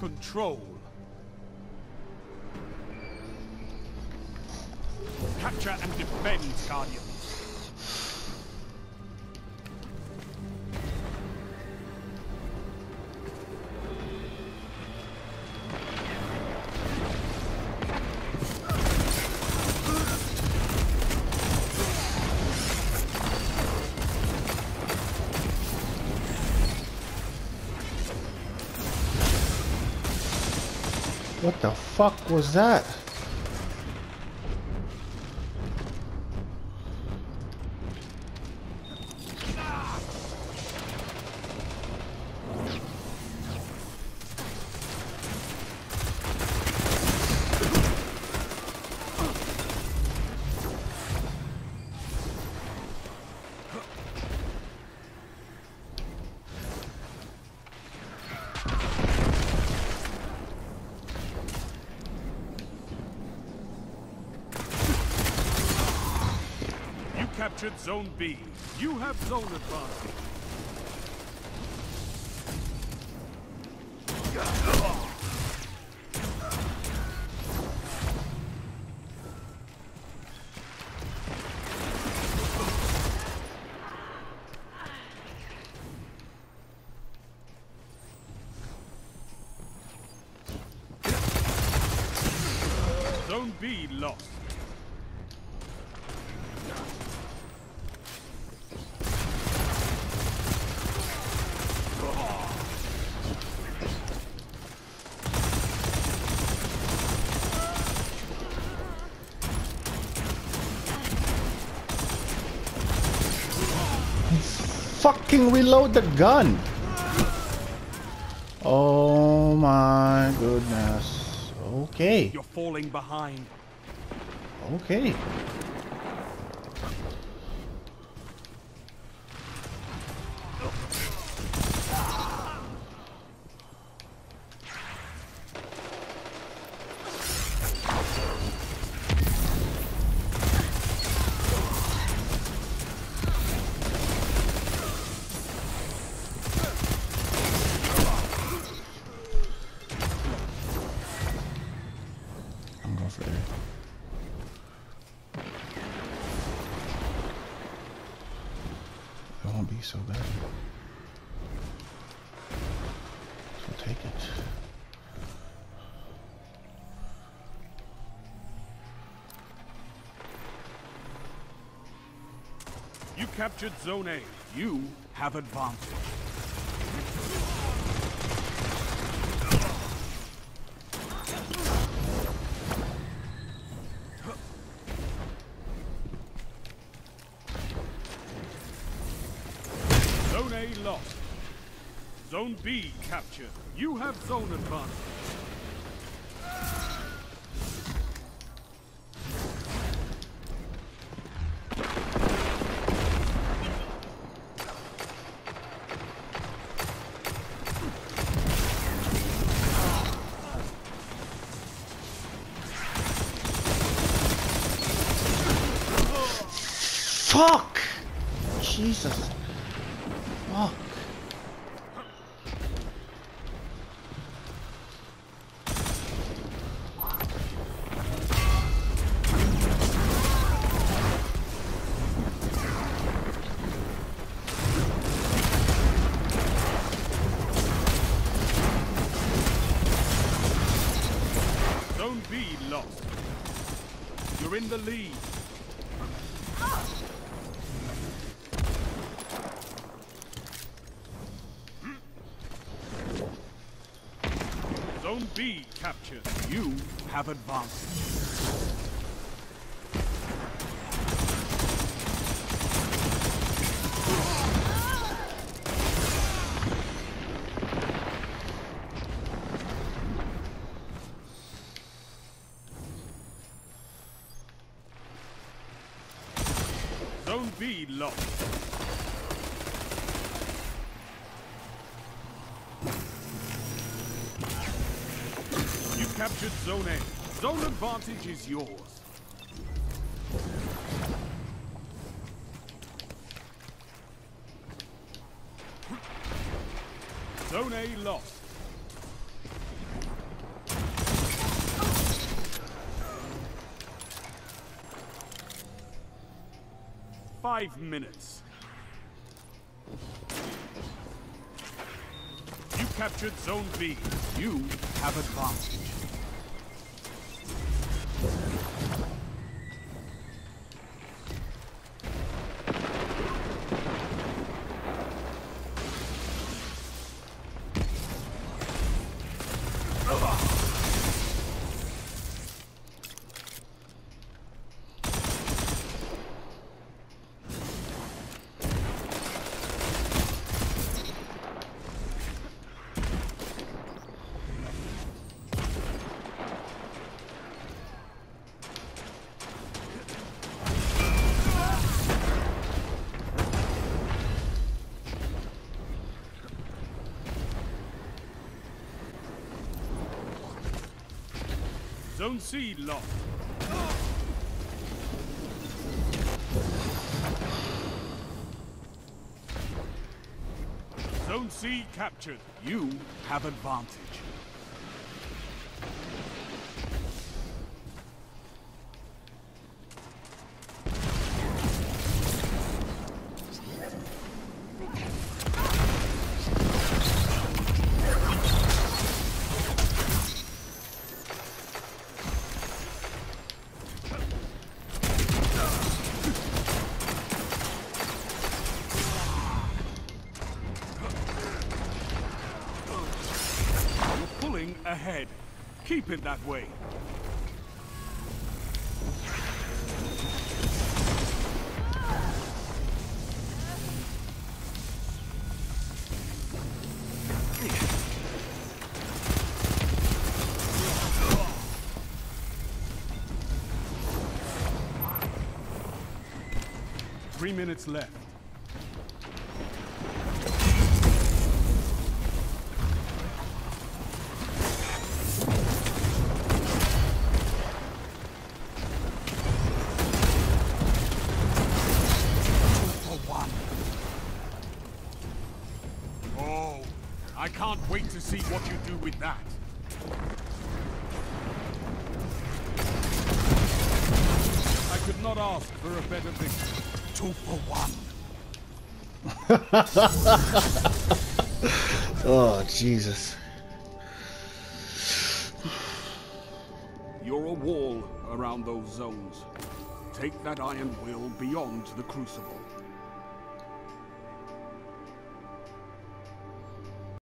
control. Capture and defend, Guardians. What the fuck was that? Captured Zone B. You have zone advantage. Zone B lost. Fucking reload the gun. Oh my goodness. Okay. You're falling behind. Okay. It won't be so bad. So take it. You captured Zone A. You have advantage. Zone A lost. Zone B captured. You have zone advantage. Fuck! Jesus. Fuck. Zone B lost. You're in the lead. Zone B captured. You have advantage. Zone B lost. You captured Zone A. Zone advantage is yours. Zone A lost. 5 minutes. You captured Zone B. You have advantage. Zone C lost. Zone C captured. You have advantage. Ahead. Keep it that way. Three minutes left. I can't wait to see what you do with that. I could not ask for a better victory. 2 for 1. Oh, Jesus. You're a wall around those zones. Take that iron will beyond the Crucible.